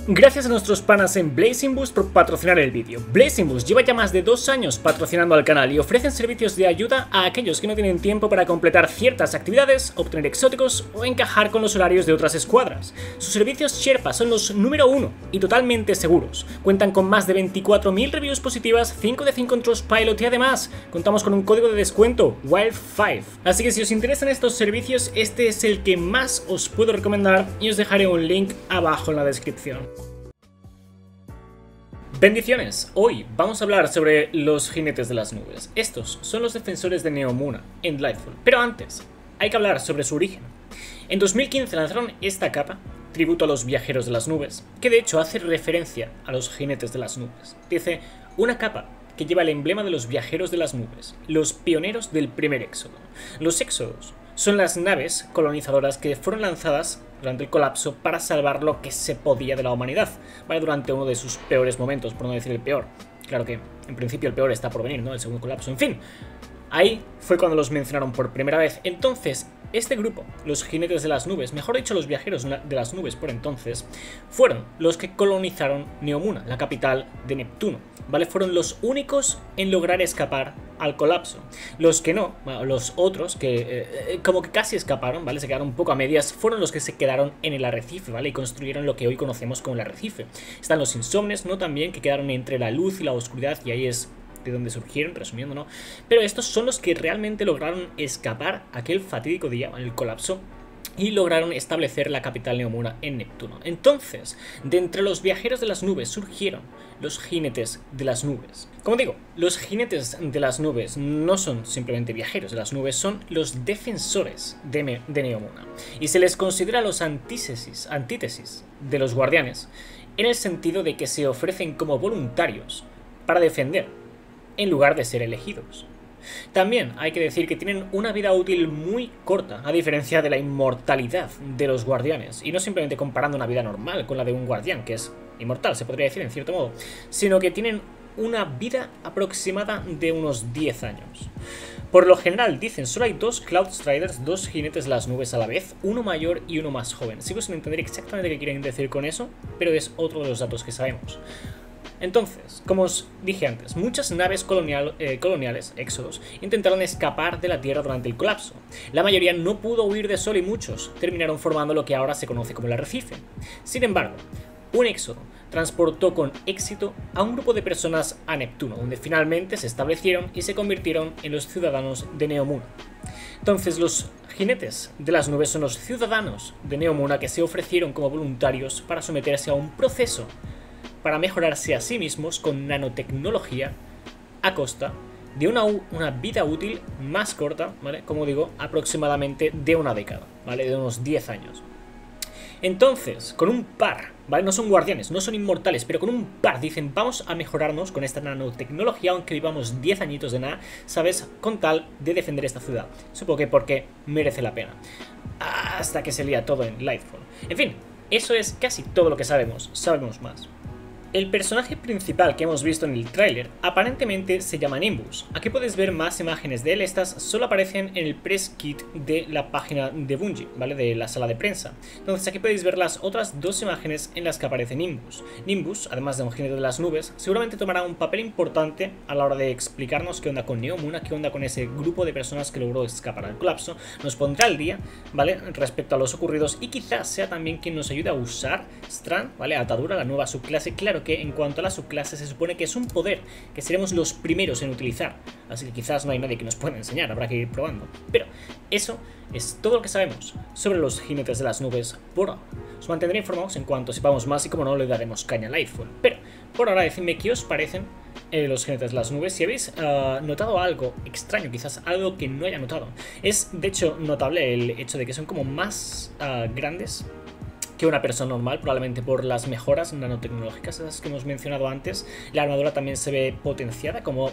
Gracias a nuestros panas en Blazing Boost por patrocinar el vídeo. Blazing Boost lleva ya más de 2 años patrocinando al canal y ofrecen servicios de ayuda a aquellos que no tienen tiempo para completar ciertas actividades, obtener exóticos o encajar con los horarios de otras escuadras. Sus servicios Sherpa son los número 1 y totalmente seguros. Cuentan con más de 24.000 reviews positivas, 5 de 5 en Trustpilot y además contamos con un código de descuento, WILD5. Así que si os interesan estos servicios, este es el que más os puedo recomendar y os dejaré un link abajo en la descripción. Bendiciones, hoy vamos a hablar sobre los jinetes de las nubes. Estos son los defensores de Neomuna en Lightfall, pero antes hay que hablar sobre su origen. En 2015 lanzaron esta capa, tributo a los viajeros de las nubes, que de hecho hace referencia a los jinetes de las nubes. Dice, una capa que lleva el emblema de los viajeros de las nubes, los pioneros del primer éxodo. Los éxodos son las naves colonizadoras que fueron lanzadas durante el colapso para salvar lo que se podía de la humanidad, ¿vale? Durante uno de sus peores momentos, por no decir el peor. Claro que en principio el peor está por venir, ¿no? El segundo colapso, en fin. Ahí fue cuando los mencionaron por primera vez. Entonces, este grupo, los jinetes de las nubes, mejor dicho los viajeros de las nubes por entonces, fueron los que colonizaron Neomuna, la capital de Neptuno, ¿vale? Fueron los únicos en lograr escapar al colapso. Los que no, los otros que como que casi escaparon, ¿vale? Se quedaron un poco a medias, fueron los que se quedaron en el arrecife, ¿vale? Y construyeron lo que hoy conocemos como el arrecife. Están los insomnes, ¿no? También, que quedaron entre la luz y la oscuridad, y ahí es de donde surgieron, resumiendo, ¿no? Pero estos son los que realmente lograron escapar aquel fatídico día, el colapso, y lograron establecer la capital Neomuna en Neptuno. Entonces, de entre los viajeros de las nubes surgieron los jinetes de las nubes. Como digo, los jinetes de las nubes no son simplemente viajeros de las nubes, son los defensores de Neomuna. Y se les considera los antítesis de los guardianes, en el sentido de que se ofrecen como voluntarios para defender en lugar de ser elegidos. También hay que decir que tienen una vida útil muy corta, a diferencia de la inmortalidad de los guardianes, y no simplemente comparando una vida normal con la de un guardián, que es inmortal, se podría decir en cierto modo, sino que tienen una vida aproximada de unos 10 años. Por lo general, dicen, solo hay 2 Cloud Striders, 2 jinetes de las nubes a la vez, uno mayor y uno más joven. Sigo sin entender exactamente qué quieren decir con eso, pero es otro de los datos que sabemos. Entonces, como os dije antes, muchas naves coloniales, éxodos, intentaron escapar de la Tierra durante el colapso. La mayoría no pudo huir de Sol y muchos terminaron formando lo que ahora se conoce como el arrecife. Sin embargo, un éxodo transportó con éxito a un grupo de personas a Neptuno, donde finalmente se establecieron y se convirtieron en los ciudadanos de Neomuna. Entonces, los jinetes de las nubes son los ciudadanos de Neomuna que se ofrecieron como voluntarios para someterse a un proceso para mejorarse a sí mismos con nanotecnología a costa de una vida útil más corta, ¿vale? Como digo, aproximadamente de una década, ¿vale? De unos 10 años. Entonces, con un par, ¿vale? No son guardianes, no son inmortales, pero con un par dicen, vamos a mejorarnos con esta nanotecnología, aunque vivamos 10 añitos de nada, ¿sabes? Con tal de defender esta ciudad. Supongo que porque merece la pena. Hasta que se lía todo en Lightfall. En fin, eso es casi todo lo que sabemos. Sabemos más. El personaje principal que hemos visto en el tráiler aparentemente se llama Nimbus. Aquí puedes ver más imágenes de él, estas solo aparecen en el press kit de la página de Bungie, ¿vale? De la sala de prensa. Entonces aquí podéis ver las otras 2 imágenes en las que aparece Nimbus. Nimbus, además de un jinete de las nubes, seguramente tomará un papel importante a la hora de explicarnos qué onda con Neomuna, qué onda con ese grupo de personas que logró escapar al colapso. Nos pondrá al día, ¿vale? Respecto a los ocurridos, y quizás sea también quien nos ayude a usar Strand, ¿vale? Atadura, la nueva subclase. Claro que en cuanto a la subclase se supone que es un poder que seremos los primeros en utilizar, así que quizás no hay nadie que nos pueda enseñar, habrá que ir probando. Pero eso es todo lo que sabemos sobre los jinetes de las nubes por ahora. Os mantendré informados en cuanto sepamos más y como no le daremos caña a Lightfall. Pero por ahora decidme qué os parecen los jinetes de las nubes, si habéis notado algo extraño, quizás algo que no haya notado. Es de hecho notable el hecho de que son como más grandes que una persona normal, probablemente por las mejoras nanotecnológicas esas que hemos mencionado antes. La armadura también se ve potenciada, como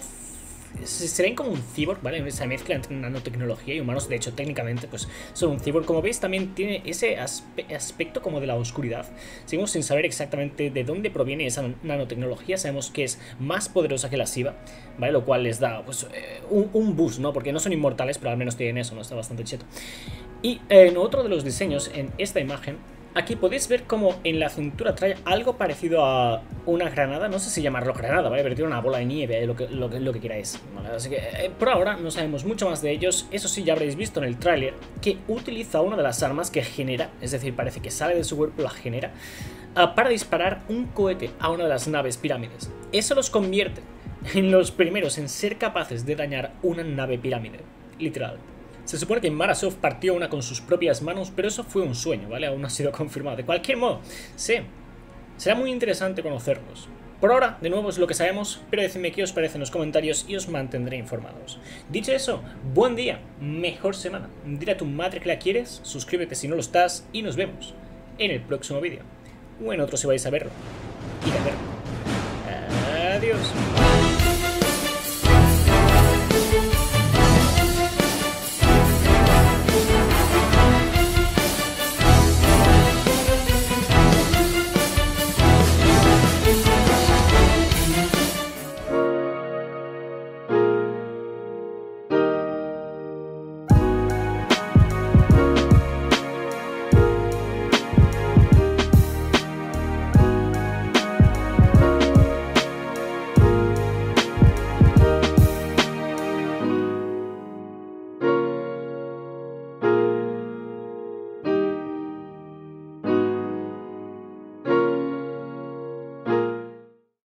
se ven como un cyborg, ¿vale? Esa mezcla entre nanotecnología y humanos. De hecho, técnicamente, pues son un cyborg. Como veis, también tiene ese aspecto como de la oscuridad. Seguimos sin saber exactamente de dónde proviene esa nanotecnología. Sabemos que es más poderosa que la SIVA, ¿vale? Lo cual les da, pues, un boost, ¿no? Porque no son inmortales, pero al menos tienen eso, ¿no? Está bastante cheto. Y en otro de los diseños, en esta imagen, aquí podéis ver como en la cintura trae algo parecido a una granada. No sé si llamarlo granada, ¿vale? Pero tiene una bola de nieve, lo que queráis, ¿vale? Así que por ahora no sabemos mucho más de ellos. Eso sí, ya habréis visto en el tráiler que utiliza una de las armas que genera, es decir, parece que sale de su cuerpo, la genera, para disparar un cohete a una de las naves pirámides. Eso los convierte en los primeros en ser capaces de dañar una nave pirámide, literal. Se supone que Marasov partió una con sus propias manos, pero eso fue un sueño, ¿vale? Aún no ha sido confirmado. De cualquier modo, sí, será muy interesante conocerlos. Por ahora, de nuevo es lo que sabemos, pero decidme qué os parece en los comentarios y os mantendré informados. Dicho eso, buen día, mejor semana. Dile a tu madre que la quieres, suscríbete si no lo estás y nos vemos en el próximo vídeo. O en otro si vais a verlo. Y a verlo. Adiós.